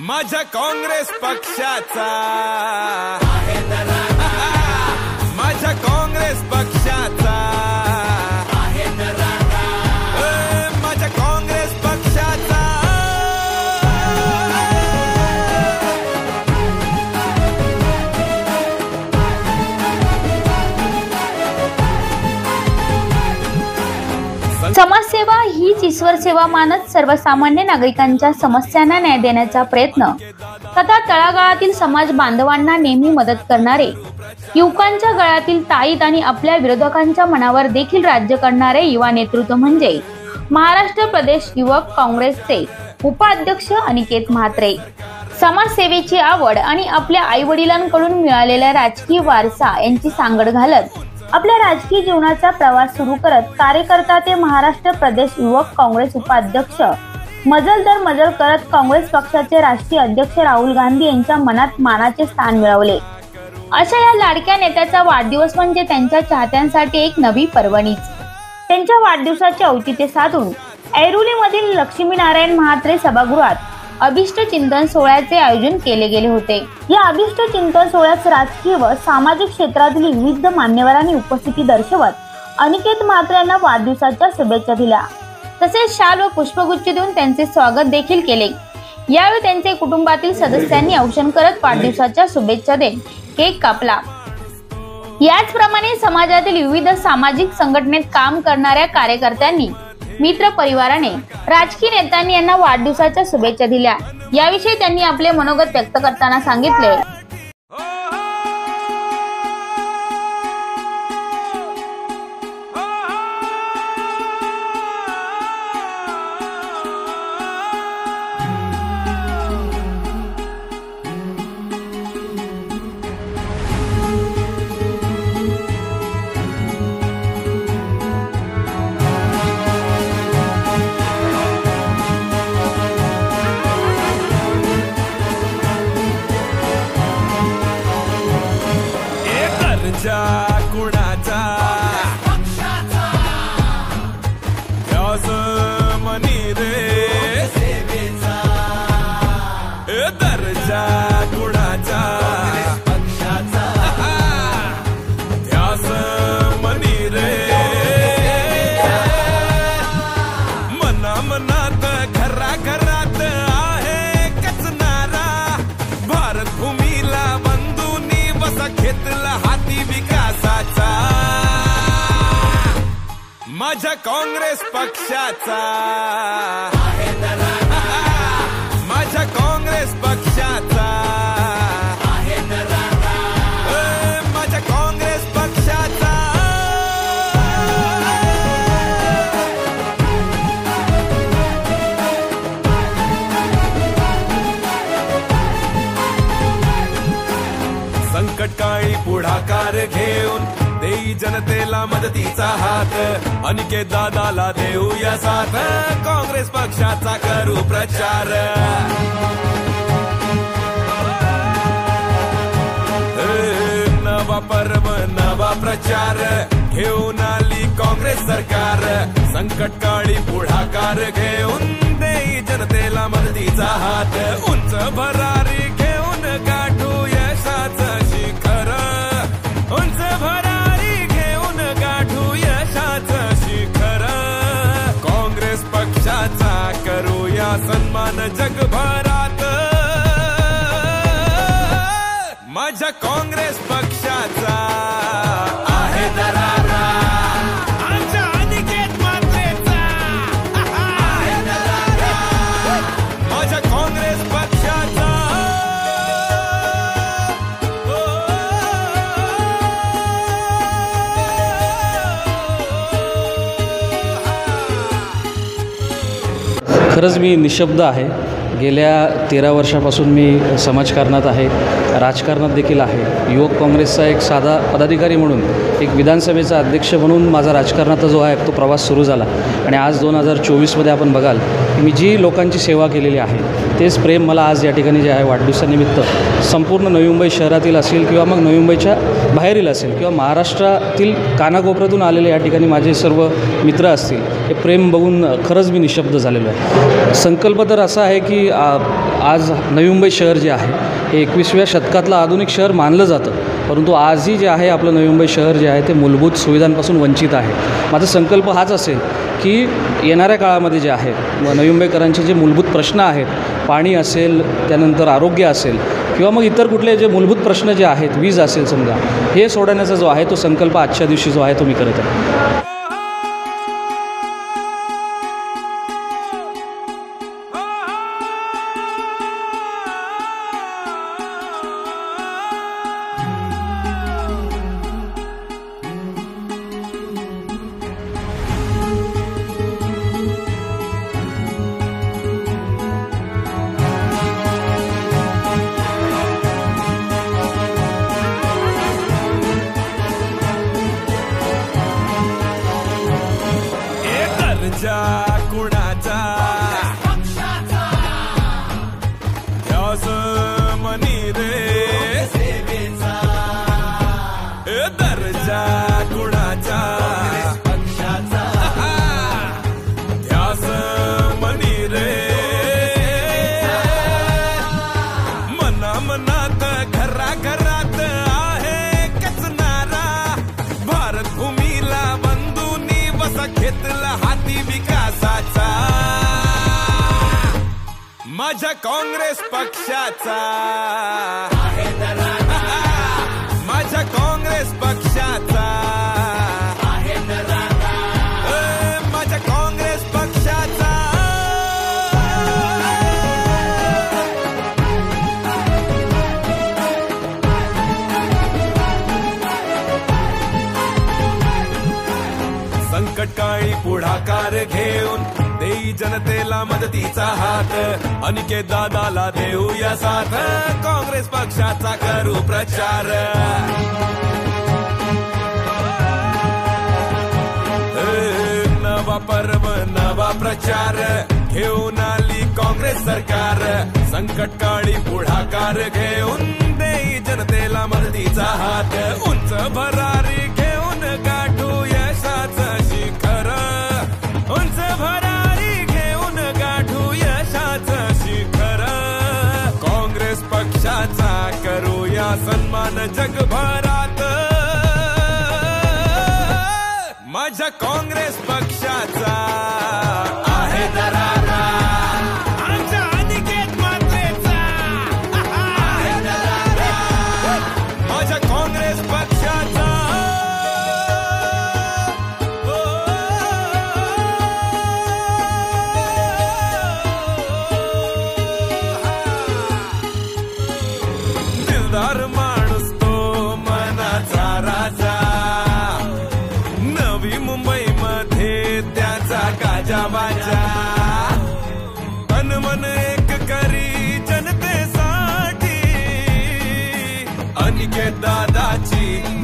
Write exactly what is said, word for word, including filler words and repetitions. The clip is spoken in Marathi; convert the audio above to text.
माझ्या काँग्रेस पक्षाचा माझ्या काँग्रेस पक्षाचा माझ्या काँग्रेस पक्षाचा समाजसेवा हीच ईश्वर सेवा मानत सर्वसामान्य नागरिकांच्या समस्यांना न्याय देण्याचा प्रयत्न तथा तळागाळातील समाज बांधवांना नेहमी मदत करणारे, युवकांच्या गळ्यातील ताईत आणि आपल्या विरोधकांच्या मनावर देखील राज्य करणारे युवा नेतृत्व म्हणजे महाराष्ट्र प्रदेश युवक काँग्रेसचे उपाध्यक्ष अनिकेत म्हात्रे. समाजसेवेची आवड आणि आपल्या आई वडिलांकडून मिळालेला राजकीय वारसा यांची सांगड घालत आपल्या राजकीय जीवनाचा प्रवास सुरू करत कार्यकर्ता ते महाराष्ट्र प्रदेश युवक काँग्रेस उपाध्यक्ष मजल दर मजल करत काँग्रेस पक्षाचे राष्ट्रीय अध्यक्ष राहुल गांधी यांच्या मनात मानाचे स्थान मिळवले. अशा या लाडक्या नेत्याचा वाढदिवस म्हणजे त्यांच्या चाहत्यांसाठी एक नवी पर्वणीच. त्यांच्या वाढदिवसाचे औचित्य साधून ऐरोलीमधील लक्ष्मीनारायण म्हात्रे सभागृहात अभिष्ट चिंतन सोहळ्याचे आयोजन केले गेले होते. या अभिष्ट चिंतन सोहळ्यात राजकीय व सामाजिक क्षेत्रातील विविध मान्यवरांनी उपस्थिती दर्शवत अनिकेत म्हात्रे यांना वाढदिवसाच्या शुभेच्छा दिल्या. तसेच शाल व पुष्पगुच्छ देऊन त्यांचे स्वागत देखील केले. यावेळी त्यांचे कुटुंबातील सदस्यांनी औक्षण करत वाढदिवसाच्या शुभेच्छा देत केक कापला. याचप्रमाणे समाजातील विविध सामाजिक संघटनेत काम करणाऱ्या कार्यकर्त्यांनी, मित्र परिवाराने, राजकीय नेत्यांनी यांना वाढदिवसाच्या शुभेच्छा दिल्या. याविषयी त्यांनी आपले मनोगत व्यक्त करताना सांगितले. कुणाचा त्यास मनी रे सेवेचा दर्जा कुणाचा पक्षाचा त्यास मनी रे मना मनात घरा घरात आहे कचनारा भारत भूमीला बंधुनी बसा घेतला हाती विकासाचा माझ्या काँग्रेस पक्षाचा माझ्या काँग्रेस पक्षाचा माझ्या काँग्रेस पक्षाचा संकटकाळी पुढाकार घेऊन देई जनतेला मदतीचा हात अनिकेत दादाला देऊया साथ काँग्रेस पक्षाचा करू प्रचार नवा पर्व नवा प्रचार घेऊन आली काँग्रेस सरकार संकटकाळी पुढाकार घेऊन देई जनतेला मदतीचा हात उंच भरारी घेऊन गाठू यशाचं शिखर उंच भरारी घेऊन गाठू यशाचं शिखर काँग्रेस पक्षाचा करूया सन्मान जगभरात माझ्या काँग्रेस पक्षाचा आहे दरारा आमच्या अनिकेत म्हात्रेचा आहे दरारा माझ्या काँग्रेस पक्षाचा खरंच मी निशब्द आहे. गेल्या तेरा वर्षापासून मी समाजकारणात आहे, राजकारणात देखील आहे. युवक काँग्रेसचा एक साधा पदाधिकारी म्हणून, एक विधानसभेचा अध्यक्ष म्हणून माझा राजकारणाचा जो आहे तो प्रवास सुरू झाला. आणि आज दोन हजार चोवीसमध्ये आपण बघाल मी जी लोकांची सेवा केलेली आहे तेच प्रेम मला आज या ठिकाणी जे आहे वाढदिवसानिमित्त संपूर्ण नवी मुंबई शहरातील असेल किंवा मग नवी मुंबईच्या बाहेरील असेल किंवा महाराष्ट्रातील कानाकोपऱ्यातून आलेले या ठिकाणी माझे सर्व मित्र असतील, हे प्रेम बघून खरंच मी निशब्द झालेलो आहे. संकल्प तर असा आहे की आज नवी मुंबई शहर जे आहे हे एकविसाव्या शतकातलं आधुनिक शहर मानलं जातं, परंतु आजही जे आहे आपलं नवी मुंबई शहर जे आहे ते मूलभूत सुविधांपासून वंचित आहे. माझा संकल्प हाच असेल की येणाऱ्या काळामध्ये जे आहे नवी मुंबईकरांचे जे मूलभूत प्रश्न आहेत, पाणी असेल, त्यानंतर आरोग्य असेल किंवा मग इतर कुठले जे मूलभूत प्रश्न जे आहेत, वीज असेल समजा, हे सोडवण्याचा जो आहे तो संकल्प आजच्या दिवशी जो आहे तो मी करत आहे. कुणाचा ध्यास मनी रे सेवेचा, दर्जा कुणाचा पक्षाचा ध्यास मनी रे, मना मनात घरा घरात आहे कचनारा, भारत भूमीला बंधुनी बसा घेतला हाती विकासाचा, माझ्या काँग्रेस पक्षाचा, माझ्या काँग्रेस पक्षाचा, माझ्या काँग्रेस पक्षाचा. संकटकाळी पुढाकार घेऊन देई जनतेला मदतीचा हात, अनिकेत दादाला देऊया साथ, काँग्रेस पक्षाचा करू प्रचार. नवा पर्व नवा प्रचार घेऊन आली काँग्रेस सरकार, संकटकाळी पुढाकार घेऊन देई जनतेला मदतीचा हात, उंच भरारी घेऊन गाठू यशाचं शिखर, उंच भरारी घेऊन गाठू यशाचं शिखर, काँग्रेस पक्षाचा करूया सन्मान जगभरात, माझ्या काँग्रेस पक्षाचा आहे दरारा, आमच्या अनिकेत म्हात्रेचा आहे दरारा, माझ्या काँग्रेस पक्षाचा. दिलदार माणूस तो मनाचा राजा, नवी मुंबई मध्ये त्याचा गाजावाजा, तन मन एक करी जनतेसाठी, अनिकेत दादाची